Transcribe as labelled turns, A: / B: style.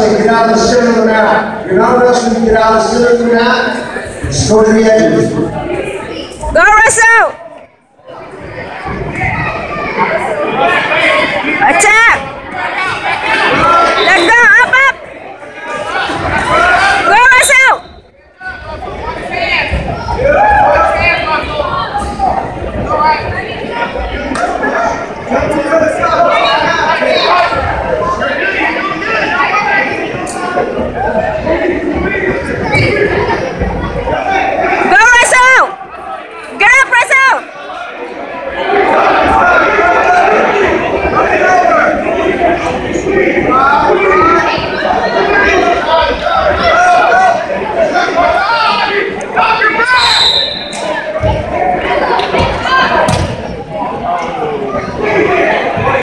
A: wrestling, get out of the center of the mat. You're not wrestling, get out of the center of the mat. Let's go to the edge.
B: Go, Russell!